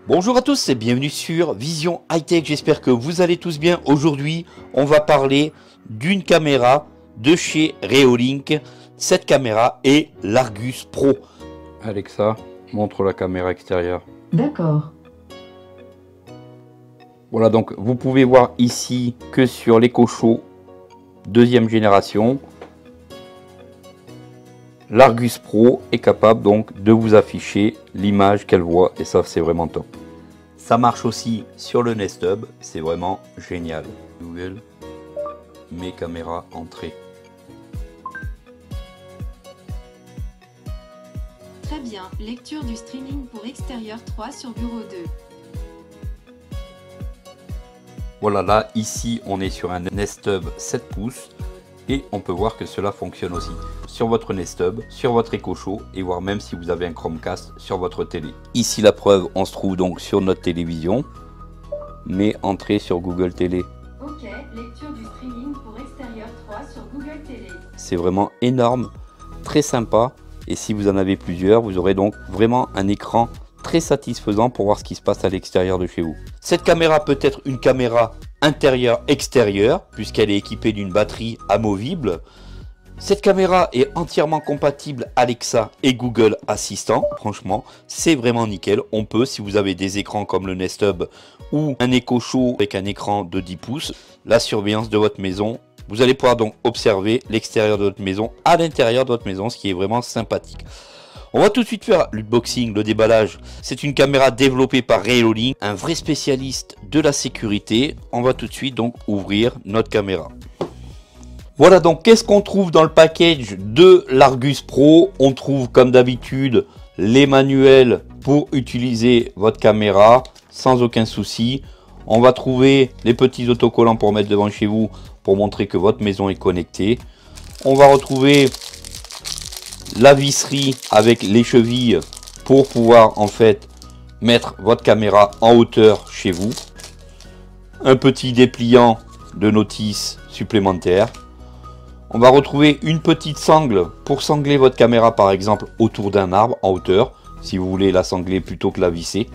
Bonjour à tous et bienvenue sur Vision High Tech, j'espère que vous allez tous bien. Aujourd'hui, on va parler d'une caméra de chez Reolink. Cette caméra est l'Argus Pro. Alexa, montre la caméra extérieure. D'accord. Voilà, donc vous pouvez voir ici que sur l'EcoShow deuxième génération, l'Argus Pro est capable donc de vous afficher l'image qu'elle voit et ça c'est vraiment top. Ça marche aussi sur le Nest Hub, c'est vraiment génial. Google, mes caméras entrée. Très bien, lecture du streaming pour extérieur 3 sur bureau 2. Voilà, là ici on est sur un Nest Hub 7 pouces et on peut voir que cela fonctionne aussi sur votre Nest Hub, sur votre EcoShow et voire même si vous avez un Chromecast sur votre télé. Ici la preuve, on se trouve donc sur notre télévision, mais entrée sur Google Télé. Ok, lecture du streaming pour extérieur 3 sur Google Télé. C'est vraiment énorme, très sympa. Et si vous en avez plusieurs, vous aurez donc vraiment un écran très satisfaisant pour voir ce qui se passe à l'extérieur de chez vous. Cette caméra peut être une caméra intérieure-extérieure, puisqu'elle est équipée d'une batterie amovible. Cette caméra est entièrement compatible Alexa et Google Assistant. Franchement, c'est vraiment nickel. On peut, si vous avez des écrans comme le Nest Hub ou un EcoShow avec un écran de 10 pouces, la surveillance de votre maison. Vous allez pouvoir donc observer l'extérieur de votre maison à l'intérieur de votre maison, ce qui est vraiment sympathique. On va tout de suite faire l'unboxing, le déballage. C'est une caméra développée par Reolink, un vrai spécialiste de la sécurité. On va tout de suite donc ouvrir notre caméra. Voilà donc qu'est-ce qu'on trouve dans le package de l'Argus Pro. On trouve comme d'habitude les manuels pour utiliser votre caméra sans aucun souci. On va trouver les petits autocollants pour mettre devant chez vous pour montrer que votre maison est connectée. On va retrouver la visserie avec les chevilles pour pouvoir en fait mettre votre caméra en hauteur chez vous. Un petit dépliant de notice supplémentaire. On va retrouver une petite sangle pour sangler votre caméra par exemple autour d'un arbre en hauteur si vous voulez la sangler plutôt que la visser.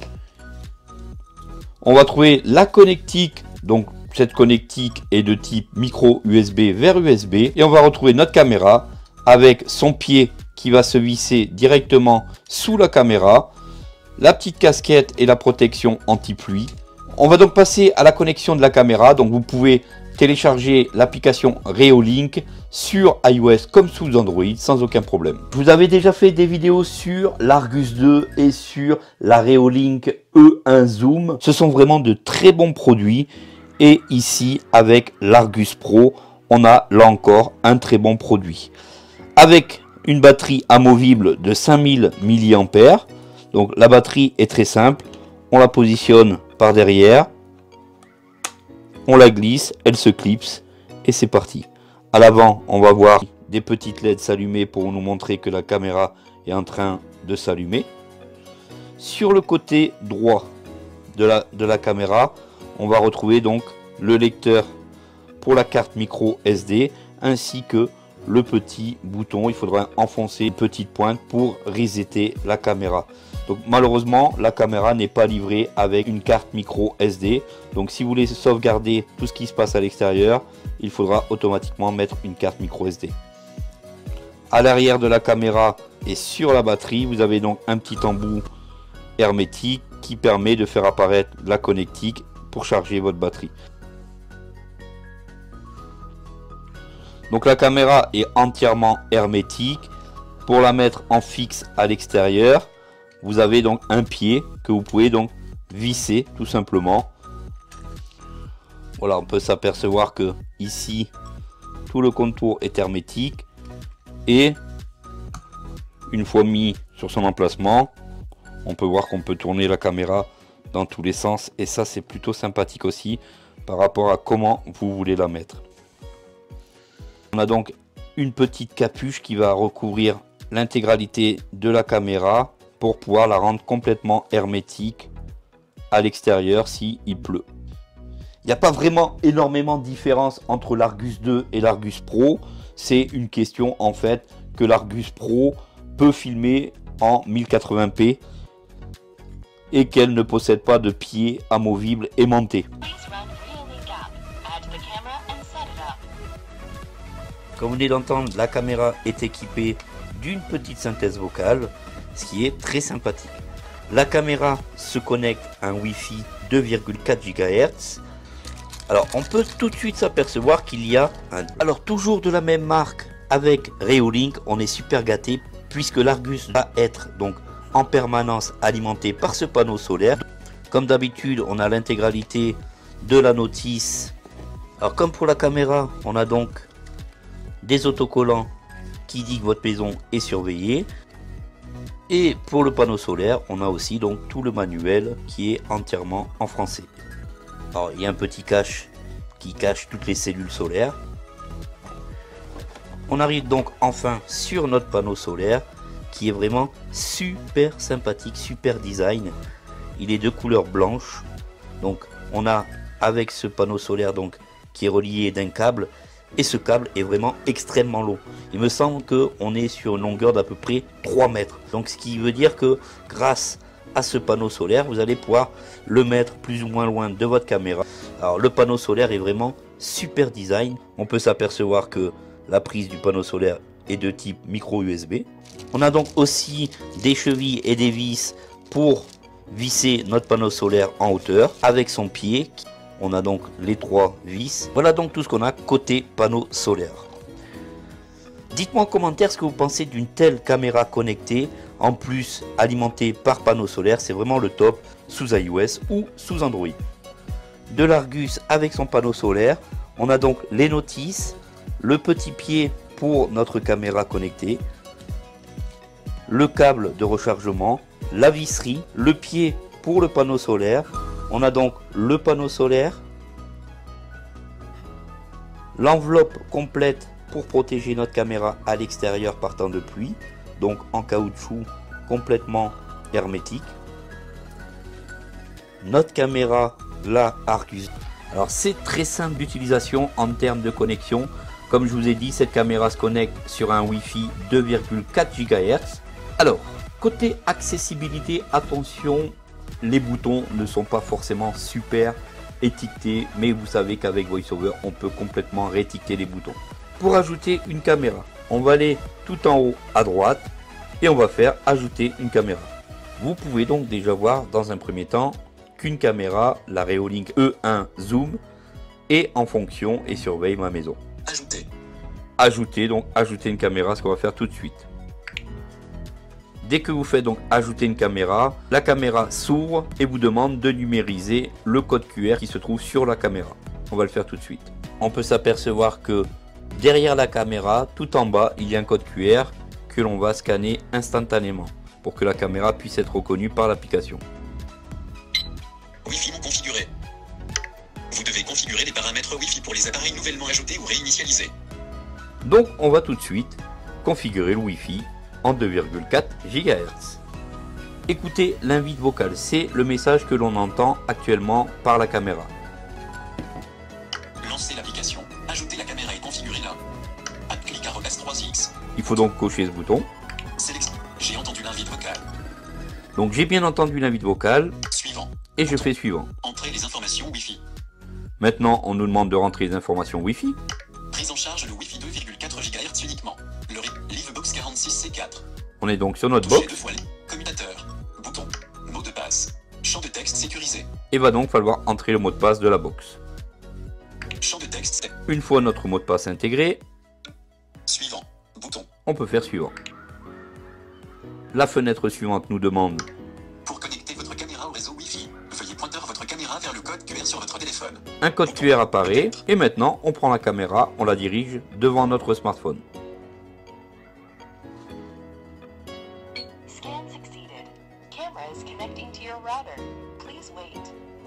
On va trouver la connectique, donc cette connectique est de type micro USB vers USB et on va retrouver notre caméra avec son pied qui va se visser directement sous la caméra, la petite casquette et la protection anti-pluie. On va donc passer à la connexion de la caméra, donc vous pouvez télécharger l'application Reolink sur iOS comme sous Android sans aucun problème. Je vous avais déjà fait des vidéos sur l'Argus 2 et sur la Reolink E1 Zoom. Ce sont vraiment de très bons produits. Et ici, avec l'Argus Pro, on a là encore un très bon produit. Avec une batterie amovible de 5000 mAh. Donc la batterie est très simple. On la positionne par derrière. On la glisse, elle se clipse et c'est parti. À l'avant, on va voir des petites LED s'allumer pour nous montrer que la caméra est en train de s'allumer. Sur le côté droit de la caméra, on va retrouver donc le lecteur pour la carte micro SD ainsi que le petit bouton. Il faudra enfoncer une petite pointe pour resetter la caméra. Donc malheureusement la caméra n'est pas livrée avec une carte micro SD. Donc si vous voulez sauvegarder tout ce qui se passe à l'extérieur, il faudra automatiquement mettre une carte micro SD. À l'arrière de la caméra et sur la batterie, vous avez donc un petit embout hermétique qui permet de faire apparaître la connectique pour charger votre batterie. Donc la caméra est entièrement hermétique. Pour la mettre en fixe à l'extérieur, vous avez donc un pied que vous pouvez donc visser tout simplement. Voilà, on peut s'apercevoir que ici tout le contour est hermétique et une fois mis sur son emplacement, on peut voir qu'on peut tourner la caméra dans tous les sens et ça c'est plutôt sympathique aussi par rapport à comment vous voulez la mettre. On a donc une petite capuche qui va recouvrir l'intégralité de la caméra pour pouvoir la rendre complètement hermétique à l'extérieur si il pleut. Il n'y a pas vraiment énormément de différence entre l'Argus 2 et l'Argus Pro. C'est une question en fait que l'Argus Pro peut filmer en 1080p et qu'elle ne possède pas de pieds amovibles aimantés. Comme vous venez d'entendre, la caméra est équipée d'une petite synthèse vocale, ce qui est très sympathique. La caméra se connecte à un Wi-Fi 2,4 GHz. Alors on peut tout de suite s'apercevoir qu'il y a alors toujours de la même marque avec Reolink, on est super gâté puisque l'Argus va être donc en permanence alimenté par ce panneau solaire. Comme d'habitude, on a l'intégralité de la notice. Alors comme pour la caméra, on a donc des autocollants qui disent que votre maison est surveillée. Et pour le panneau solaire, on a aussi donc tout le manuel qui est entièrement en français. Alors il y a un petit cache qui cache toutes les cellules solaires. On arrive donc enfin sur notre panneau solaire qui est vraiment super sympathique, super design. Il est de couleur blanche. Donc on a avec ce panneau solaire donc qui est relié d'un câble. Et ce câble est vraiment extrêmement long. Il me semble qu'on est sur une longueur d'à peu près 3 mètres. Donc ce qui veut dire que grâce à ce panneau solaire, vous allez pouvoir le mettre plus ou moins loin de votre caméra. Alors le panneau solaire est vraiment super design. On peut s'apercevoir que la prise du panneau solaire est de type micro USB. On a donc aussi des chevilles et des vis pour visser notre panneau solaire en hauteur avec son pied. On a donc les 3 vis. Voilà donc tout ce qu'on a côté panneau solaire. Dites-moi en commentaire ce que vous pensez d'une telle caméra connectée, en plus alimentée par panneau solaire. C'est vraiment le top sous iOS ou sous Android. De l'Argus avec son panneau solaire. On a donc les notices, le petit pied pour notre caméra connectée, le câble de rechargement, la visserie, le pied pour le panneau solaire. On a donc le panneau solaire, l'enveloppe complète pour protéger notre caméra à l'extérieur par temps de pluie, donc en caoutchouc complètement hermétique. Notre caméra, la Argus. Alors c'est très simple d'utilisation en termes de connexion. Comme je vous ai dit, cette caméra se connecte sur un Wi-Fi 2,4 GHz. Alors, côté accessibilité, attention. Les boutons ne sont pas forcément super étiquetés, mais vous savez qu'avec VoiceOver, on peut complètement réétiqueter les boutons. Pour ajouter une caméra, on va aller tout en haut à droite et on va faire ajouter une caméra. Vous pouvez donc déjà voir dans un premier temps qu'une caméra, la Reolink E1 Zoom, est en fonction et surveille ma maison. Ajouter, donc ajouter une caméra, ce qu'on va faire tout de suite. Dès que vous faites donc ajouter une caméra, la caméra s'ouvre et vous demande de numériser le code QR qui se trouve sur la caméra. On va le faire tout de suite. On peut s'apercevoir que derrière la caméra, tout en bas, il y a un code QR que l'on va scanner instantanément pour que la caméra puisse être reconnue par l'application. Wi-Fi non configuré. Vous devez configurer les paramètres Wi-Fi pour les appareils nouvellement ajoutés ou réinitialisés. Donc on va tout de suite configurer le Wi-Fi en 2,4 GHz. Écoutez l'invite vocale, c'est le message que l'on entend actuellement par la caméra. Lancez l'application, ajoutez la caméra et configurez la. Clic à 3x. Il faut donc cocher ce bouton. J'ai entendu l'invite vocale. Donc j'ai bien entendu l'invite vocale. Suivant. Et je fais suivant. Entrez les informations Wi-Fi. Maintenant on nous demande de rentrer les informations Wi-Fi. Prise en charge le Wi-Fi 2,4 GHz uniquement. Le Livebox 46C4. On est donc sur notre Touchez box. 2 fois commutateur, bouton, mot de passe, champ de texte sécurisé. Et va donc falloir entrer le mot de passe de la box. Champ de texte. Une fois notre mot de passe intégré, Suivant, bouton. on peut faire suivant. La fenêtre suivante nous demande Pour connecter votre caméra au réseau Wi-Fi, veuillez pointer votre caméra vers le code QR sur votre téléphone. un code QR apparaît et maintenant on prend la caméra, on la dirige devant notre smartphone. Scan succeeded. Camera is connecting to your router. Please wait.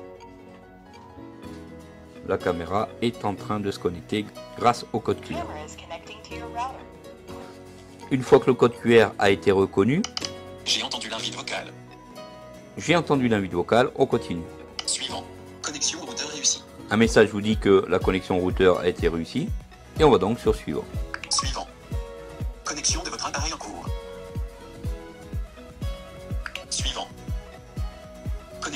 La caméra est en train de se connecter grâce au code QR. Camera is connecting to your router. Une fois que le code QR a été reconnu, J'ai entendu l'invite vocale. j'ai entendu l'invite vocale, on continue. Suivant, connexion au routeur réussie. Un message vous dit que la connexion au routeur a été réussie et on va donc sur suivant. Suivant, connexion de votre appareil en cours. Suivant,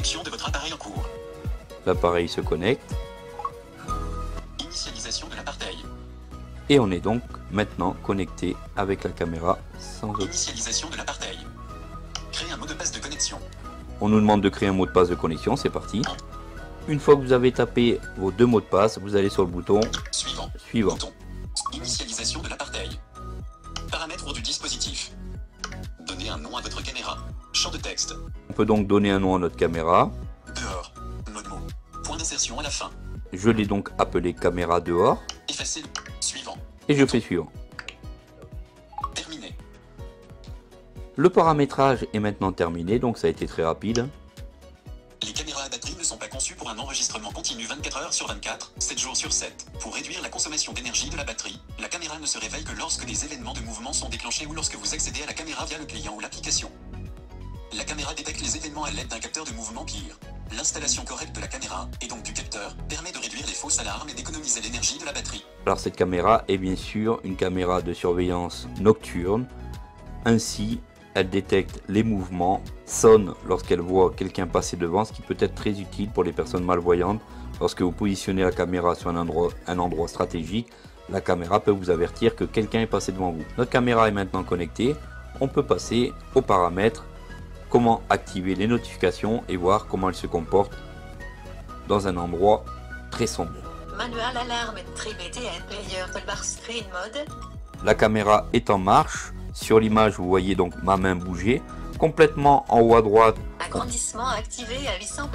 connexion de votre appareil en cours. L'appareil se connecte. Initialisation de l'appareil. Et on est donc maintenant connecté avec la caméra sans aucun. Initialisation de l'appareil. Créer un mot de passe de connexion. On nous demande de créer un mot de passe de connexion, c'est parti. Une fois que vous avez tapé vos 2 mots de passe, vous allez sur le bouton Suivant. suivant. Bouton. Initialisation de l'appareil. Paramètres du dispositif. Donnez un nom à votre caméra. Champ de texte. On peut donc donner un nom à notre caméra. Dehors. Mode mot. Point d'insertion à la fin. Je l'ai donc appelé caméra dehors Effacer. Suivant. et je fais suivant. Terminé. Le paramétrage est maintenant terminé, donc ça a été très rapide. Les caméras à batterie ne sont pas conçues pour un enregistrement continu 24 heures sur 24, 7 jours sur 7. Pour réduire la consommation d'énergie de la batterie, la caméra ne se réveille que lorsque des événements de mouvement sont déclenchés ou lorsque vous accédez à la caméra via le client ou l'application. La caméra détecte les événements à l'aide d'un capteur de mouvement PIR. L'installation correcte de la caméra, et donc du capteur, permet de réduire les fausses alarmes et d'économiser l'énergie de la batterie. Alors cette caméra est bien sûr une caméra de surveillance nocturne. Ainsi, elle détecte les mouvements, sonne lorsqu'elle voit quelqu'un passer devant, ce qui peut être très utile pour les personnes malvoyantes. Lorsque vous positionnez la caméra sur un endroit stratégique, la caméra peut vous avertir que quelqu'un est passé devant vous. Notre caméra est maintenant connectée. On peut passer aux paramètres, comment activer les notifications et voir comment elles se comportent dans un endroit très sombre. Manual alarm trip BTN player toolbar screen mode. La caméra est en marche. Sur l'image, vous voyez donc ma main bouger. Complètement en haut à droite. Agrandissement activé à 800%.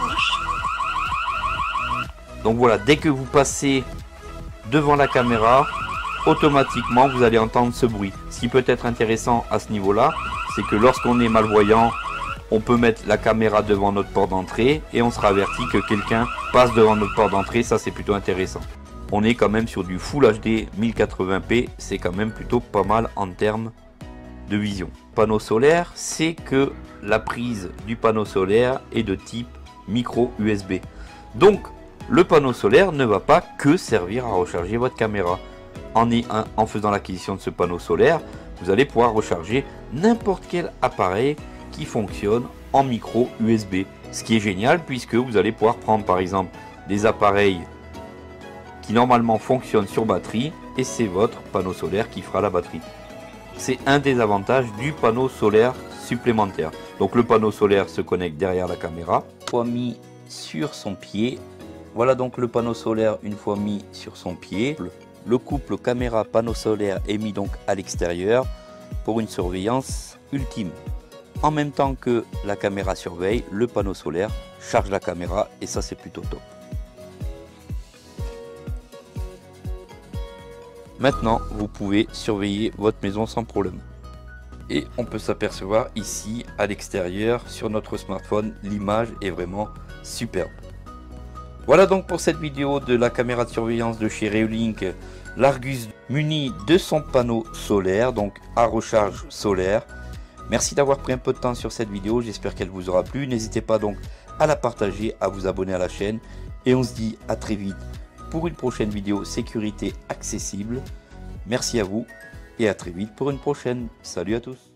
Donc voilà, dès que vous passez devant la caméra, automatiquement vous allez entendre ce bruit. Ce qui peut être intéressant à ce niveau-là, c'est que lorsqu'on est malvoyant, on peut mettre la caméra devant notre porte d'entrée et on sera averti que quelqu'un passe devant notre porte d'entrée. Ça, c'est plutôt intéressant. On est quand même sur du Full HD 1080p, c'est quand même plutôt pas mal en termes de vision. Panneau solaire, c'est que la prise du panneau solaire est de type micro USB. Donc le panneau solaire ne va pas que servir à recharger votre caméra. En faisant l'acquisition de ce panneau solaire, vous allez pouvoir recharger n'importe quel appareil qui fonctionne en micro USB. Ce qui est génial puisque vous allez pouvoir prendre par exemple des appareils qui normalement fonctionnent sur batterie et c'est votre panneau solaire qui fera la batterie. C'est un des avantages du panneau solaire supplémentaire. Donc le panneau solaire se connecte derrière la caméra. Une fois mis sur son pied, voilà donc le panneau solaire une fois mis sur son pied. Le couple caméra panneau solaire est mis donc à l'extérieur pour une surveillance ultime. En même temps que la caméra surveille, le panneau solaire charge la caméra et ça c'est plutôt top. Maintenant, vous pouvez surveiller votre maison sans problème. Et on peut s'apercevoir ici à l'extérieur sur notre smartphone, l'image est vraiment superbe. Voilà donc pour cette vidéo de la caméra de surveillance de chez Reolink, l'Argus muni de son panneau solaire, donc à recharge solaire. Merci d'avoir pris un peu de temps sur cette vidéo, j'espère qu'elle vous aura plu. N'hésitez pas donc à la partager, à vous abonner à la chaîne. Et on se dit à très vite pour une prochaine vidéo sécurité accessible. Merci à vous et à très vite pour une prochaine. Salut à tous.